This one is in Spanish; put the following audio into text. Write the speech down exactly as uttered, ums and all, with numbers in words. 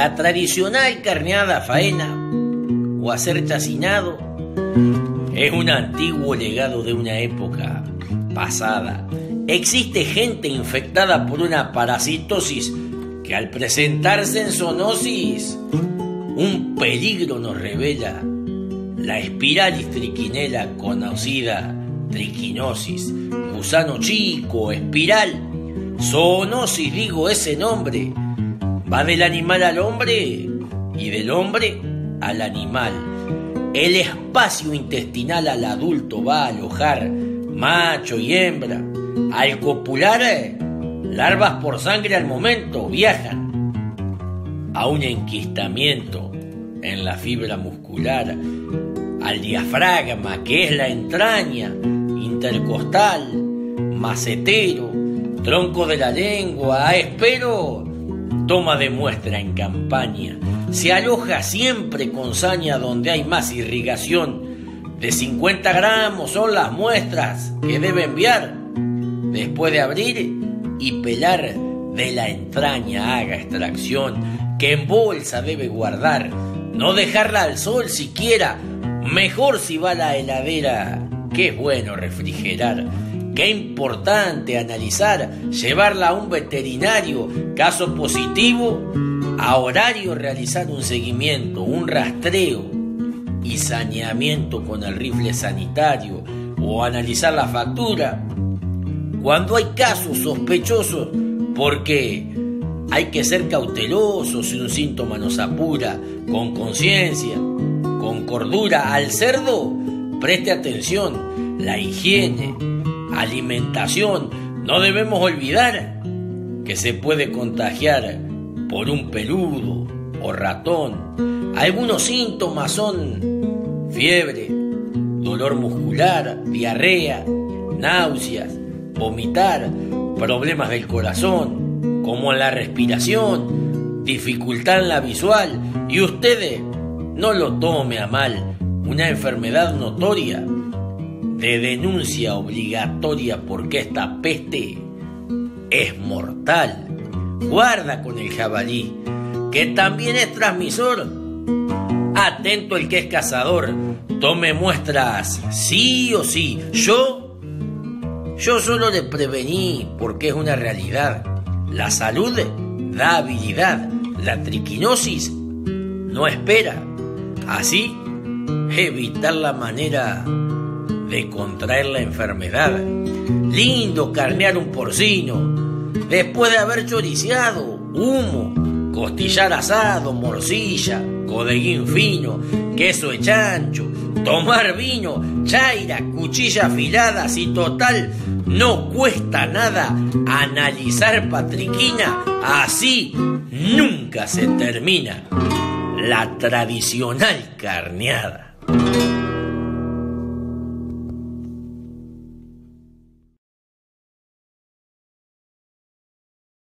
La tradicional carneada faena o hacer chacinado es un antiguo legado de una época pasada. Existe gente infectada por una parasitosis que al presentarse en zoonosis un peligro nos revela. La espiralis triquinela conocida triquinosis, gusano chico, espiral, zoonosis, digo ese nombre, va del animal al hombre y del hombre al animal. El espacio intestinal al adulto va a alojar macho y hembra. Al copular, larvas por sangre al momento viajan a un enquistamiento en la fibra muscular, al diafragma, que es la entraña intercostal, macetero, tronco de la lengua, a espero, toma de muestra en campaña. Se aloja siempre con saña donde hay más irrigación. De cincuenta gramos son las muestras que debe enviar. Después de abrir y pelar de la entraña haga extracción, que en bolsa debe guardar. No dejarla al sol siquiera, mejor si va a la heladera, que es bueno refrigerar. Qué importante analizar, llevarla a un veterinario, caso positivo, a horario realizar un seguimiento, un rastreo y saneamiento con el rifle sanitario o analizar la factura cuando hay casos sospechosos, porque hay que ser cauteloso si un síntoma nos apura, con conciencia, con cordura. Al cerdo preste atención, la higiene, alimentación, no debemos olvidar que se puede contagiar por un peludo o ratón. Algunos síntomas son fiebre, dolor muscular, diarrea, náuseas, vomitar, problemas del corazón, como en la respiración, dificultad en la visual. Y ustedes no lo tome a mal, una enfermedad notoria de denuncia obligatoria, porque esta peste es mortal. Guarda con el jabalí, que también es transmisor. Atento el que es cazador, tome muestras sí o sí. Yo, yo solo le prevení porque es una realidad. La salud da habilidad, la triquinosis no espera. Así, evitar la manera de contraer la enfermedad. Lindo carnear un porcino después de haber choriceado, humo, costillar asado, morcilla, codeguín fino, queso de chancho, tomar vino, chaira, cuchilla afilada. Si total no cuesta nada analizar patriquina, así nunca se termina la tradicional carneada.